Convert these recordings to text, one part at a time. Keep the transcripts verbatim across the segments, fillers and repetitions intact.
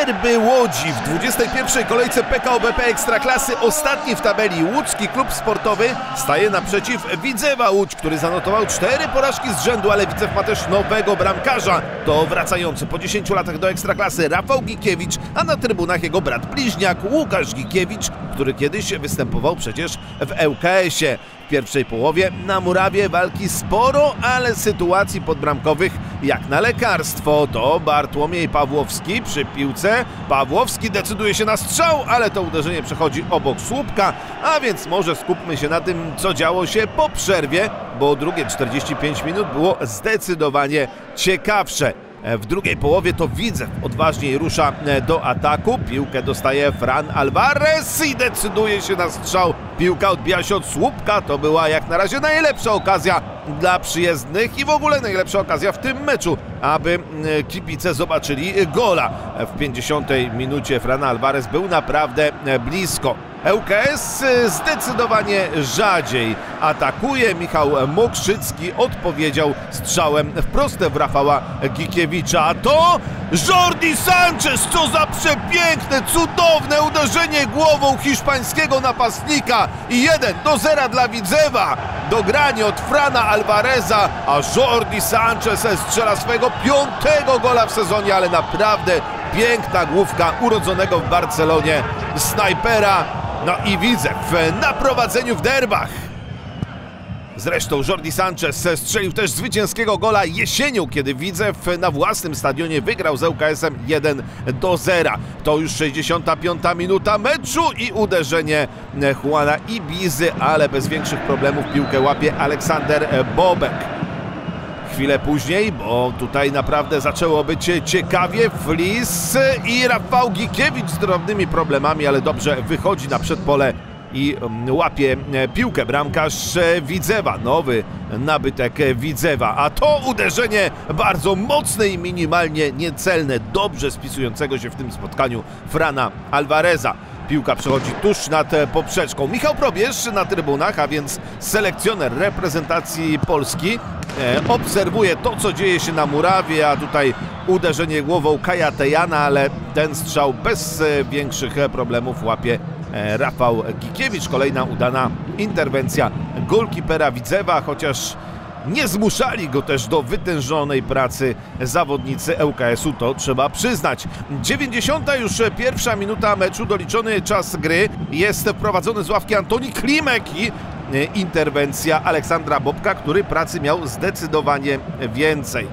Derby Łodzi w dwudziestej pierwszej kolejce P K O B P Ekstraklasy. Ostatni w tabeli łódzki klub sportowy staje naprzeciw Widzewa Łódź, który zanotował cztery porażki z rzędu, ale Widzew ma też nowego bramkarza. To wracający po dziesięciu latach do Ekstraklasy Rafał Gikiewicz, a na trybunach jego brat bliźniak Łukasz Gikiewicz, który kiedyś występował przecież w L K S-ie. W pierwszej połowie na murawie walki sporo, ale sytuacji podbramkowych jak na lekarstwo. To Bartłomiej Pawłowski przy piłce. Pawłowski decyduje się na strzał, ale to uderzenie przechodzi obok słupka, a więc może skupmy się na tym, co działo się po przerwie, bo drugie czterdzieści pięć minut było zdecydowanie ciekawsze. W drugiej połowie to Widzew odważniej rusza do ataku. Piłkę dostaje Fran Alvarez i decyduje się na strzał. Piłka odbija się od słupka. To była jak na razie najlepsza okazja dla przyjezdnych i w ogóle najlepsza okazja w tym meczu, aby kibice zobaczyli gola. W pięćdziesiątej minucie Fran Alvarez był naprawdę blisko. L K S zdecydowanie rzadziej atakuje. Michał Mokrzycki odpowiedział strzałem wprost w Rafała Gikiewicza. A to Jordi Sanchez! Co za przepiękne, cudowne uderzenie głową hiszpańskiego napastnika. I jeden do zera dla Widzewa. Dogranie od Frana Alvareza, a Jordi Sanchez strzela swojego piątego gola w sezonie, ale naprawdę piękna główka urodzonego w Barcelonie snajpera. No i Widzew na prowadzeniu w derbach. Zresztą Jordi Sanchez strzelił też zwycięskiego gola jesienią, kiedy Widzew na własnym stadionie wygrał z L K S-em jeden do zera. To już sześćdziesiąta piąta minuta meczu i uderzenie Juana Ibizy, ale bez większych problemów piłkę łapie Aleksander Bobek. Chwilę później, bo tutaj naprawdę zaczęło być ciekawie, Flis i Rafał Gikiewicz z drobnymi problemami, ale dobrze wychodzi na przedpole i łapie piłkę bramkarz Widzewa, nowy nabytek Widzewa, a to uderzenie bardzo mocne i minimalnie niecelne, dobrze spisującego się w tym spotkaniu Frana Alvareza. Piłka przechodzi tuż nad poprzeczką. Michał Probierz na trybunach, a więc selekcjoner reprezentacji Polski, e, obserwuje to, co dzieje się na murawie, a tutaj uderzenie głową Kaja Tejana, ale ten strzał bez e, większych problemów łapie e, Rafał Gikiewicz. Kolejna udana interwencja golkipera Widzewa, chociaż nie zmuszali go też do wytężonej pracy zawodnicy L K S-u, to trzeba przyznać. dziewięćdziesiąta już pierwsza minuta meczu, doliczony czas gry. Jest wprowadzony z ławki Antoni Klimek i interwencja Aleksandra Bobka, który pracy miał zdecydowanie więcej.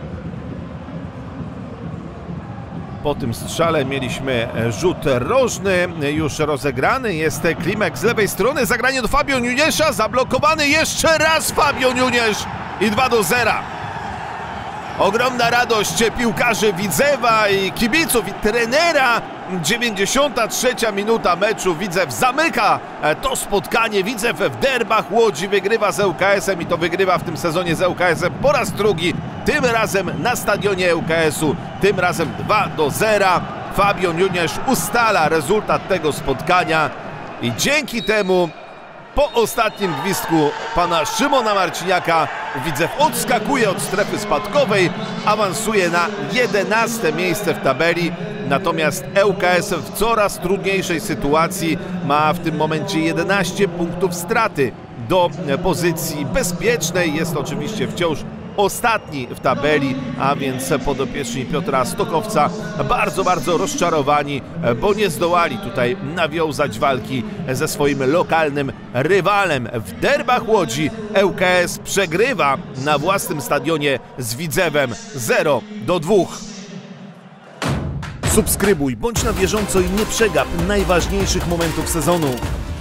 Po tym strzale mieliśmy rzut rożny, już rozegrany. Jest Klimek z lewej strony, zagranie do Fabio Nunez'a, zablokowany jeszcze raz Fabio Nunez i dwa do zera. Ogromna radość piłkarzy Widzewa i kibiców i trenera. dziewięćdziesiąta trzecia minuta meczu. Widzew zamyka to spotkanie. Widzew w derbach Łodzi wygrywa z L K S-em i to wygrywa w tym sezonie z L K S-em po raz drugi. Tym razem na stadionie L K S-u. Tym razem dwa do zera. Fabio Nunez ustala rezultat tego spotkania i dzięki temu po ostatnim gwizdku pana Szymona Marciniaka Widzew odskakuje od strefy spadkowej, awansuje na jedenaste miejsce w tabeli, natomiast L K S w coraz trudniejszej sytuacji ma w tym momencie jedenaście punktów straty do pozycji bezpiecznej. Jest oczywiście wciąż ostatni w tabeli, a więc podopieczni Piotra Stokowca bardzo, bardzo rozczarowani, bo nie zdołali tutaj nawiązać walki ze swoim lokalnym rywalem. W derbach Łodzi L K S przegrywa na własnym stadionie z Widzewem zero do dwóch. Subskrybuj, bądź na bieżąco i nie przegap najważniejszych momentów sezonu.